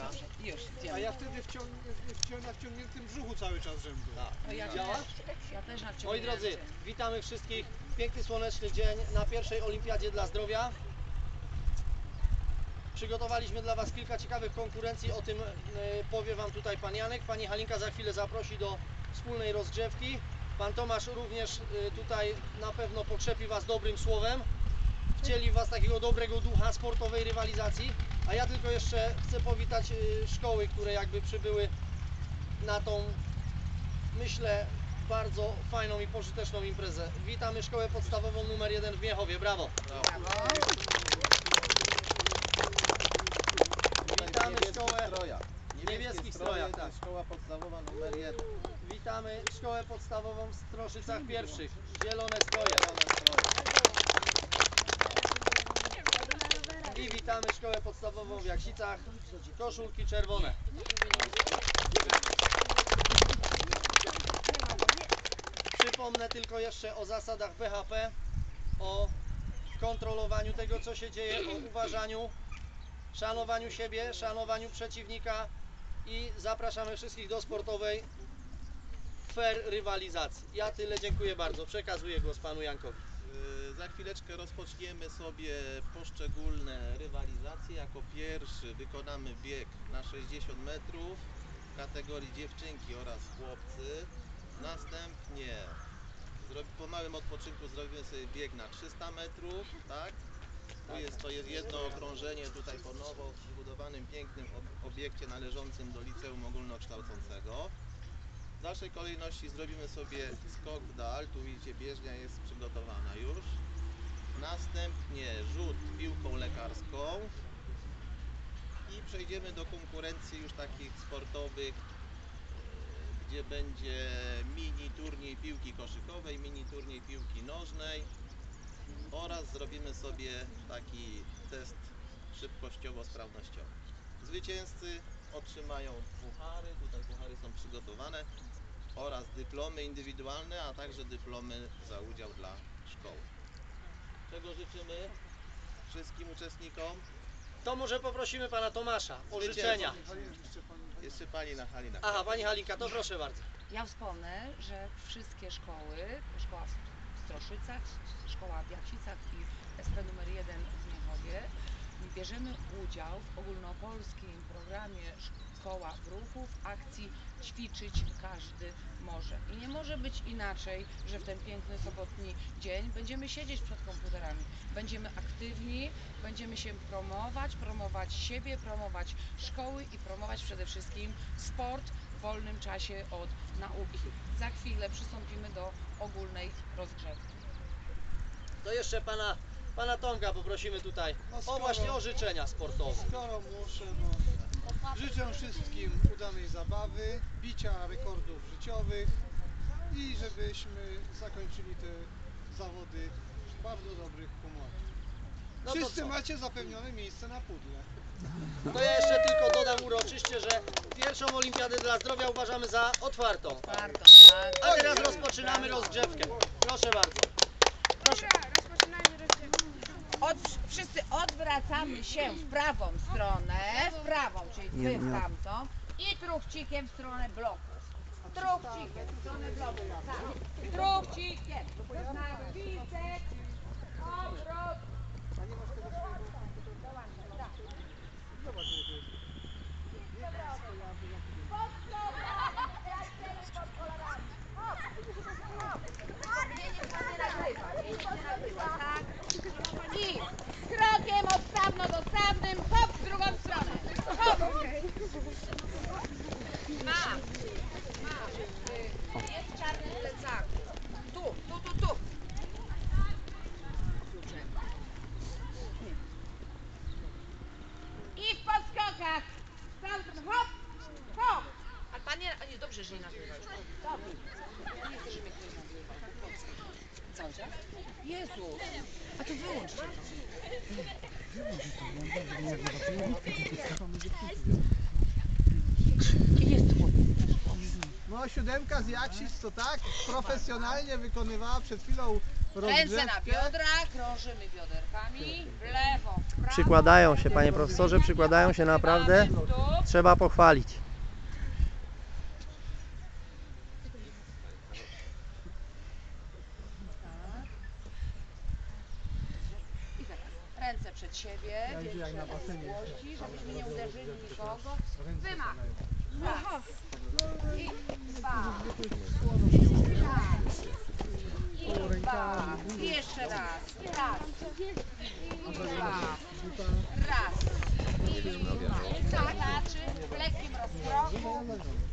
Już, A ja wtedy na wciągniętym brzuchu cały czas rzędu. Ja też na Moi drodzy, witamy wszystkich. Piękny, słoneczny dzień na pierwszej Olimpiadzie dla Zdrowia. Przygotowaliśmy dla Was kilka ciekawych konkurencji, o tym powie Wam tutaj Pan Janek. Pani Halinka za chwilę zaprosi do wspólnej rozgrzewki. Pan Tomasz również tutaj na pewno pokrzepi Was dobrym słowem. Wcieli w Was takiego dobrego ducha sportowej rywalizacji. A ja tylko jeszcze chcę powitać szkoły, które jakby przybyły na tą, myślę, bardzo fajną i pożyteczną imprezę. Witamy Szkołę Podstawową numer 1 w Miechowie. Brawo! Witamy szkołę w niebieskich strojach. To jest szkoła podstawowa numer 1. Witamy Szkołę Podstawową w Stroszycach Pierwszych. Zielone stroje. I witamy Szkołę Podstawową w Jaksicach. Koszulki czerwone. Przypomnę tylko jeszcze o zasadach BHP, o kontrolowaniu tego, co się dzieje, o uważaniu, szanowaniu siebie, szanowaniu przeciwnika i zapraszamy wszystkich do sportowej fair rywalizacji. Ja tyle, dziękuję bardzo. Przekazuję głos Panu Jankowi. Za chwileczkę rozpoczniemy sobie poszczególne rywalizacje. Jako pierwszy wykonamy bieg na 60 metrów w kategorii dziewczynki oraz chłopcy. Następnie po małym odpoczynku zrobimy sobie bieg na 300 metrów, tak? To jest jedno okrążenie tutaj po nowo wybudowanym pięknym obiekcie należącym do Liceum Ogólnokształcącego. W dalszej kolejności zrobimy sobie skok w dal, tu widzicie bieżnia jest przygotowana już. Następnie rzut piłką lekarską i przejdziemy do konkurencji już takich sportowych, gdzie będzie mini turniej piłki koszykowej, mini turniej piłki nożnej oraz zrobimy sobie taki test szybkościowo-sprawnościowy. Zwycięzcy otrzymają puchary, tutaj puchary są przygotowane oraz dyplomy indywidualne, a także dyplomy za udział dla szkoły. Czego życzymy wszystkim uczestnikom? To może poprosimy Pana Tomasza o życzenia. Jeszcze Pani Halina. Aha, Pani Halinka, to proszę bardzo. Ja wspomnę, że wszystkie szkoły, szkoła w Stroszycach, szkoła w Jaksicach i SP numer 1 w Miechowie, bierzemy udział w ogólnopolskim programie Szkoła w Ruchu w akcji Ćwiczyć każdy może. I nie może być inaczej, że w ten piękny sobotni dzień będziemy siedzieć przed komputerami. Będziemy aktywni, będziemy się promować siebie, promować szkoły i promować przede wszystkim sport w wolnym czasie od nauki. Za chwilę przystąpimy do ogólnej rozgrzewki. To jeszcze Pana Tomka poprosimy tutaj właśnie o życzenia sportowe. Skoro muszę, życzę wszystkim udanej zabawy, bicia rekordów życiowych i żebyśmy zakończyli te zawody w bardzo dobrych humorach. No to Wszyscy co? macie zapewnione miejsce na pudle. To ja jeszcze tylko dodam uroczyście, że pierwszą Olimpiadę dla Zdrowia uważamy za otwartą. A teraz rozpoczynamy rozgrzewkę. Proszę bardzo. Proszę. Wszyscy odwracamy się w prawą stronę, czyli wy w tamtą i truchcikiem w stronę bloku. Truchcikiem w stronę bloku, tak. Truchcikiem. Na gwizdek, obrót. I krokiem odstawno-dostawnym, hop w drugą stronę. Hop. Mam. Jest czarny plecak. Tu. I w podskokach. Hop, hop. Ale panie, dobrze, że nie nagrywa już. Dobrze. Ja nie chcę, żeby ktoś nagrywał. Cały czas? Jezus. A to wyłączcie to. No 7 z Jaksic to tak profesjonalnie wykonywała przed chwilą rozgrzewkę. Ręce na biodra, krążymy bioderkami, w lewo, w prawo. Przykładają się, panie profesorze, przykładają się naprawdę. Stóp. Trzeba pochwalić. Tak. I teraz ręce przed siebie, większe odległości, żebyśmy nie uderzyli nikogo. Wymach. Raz. I dwa. Raz. I dwa. I jeszcze raz. Raz. I dwa. Raz. I dwa. Znaczy w lekkim rozprochu.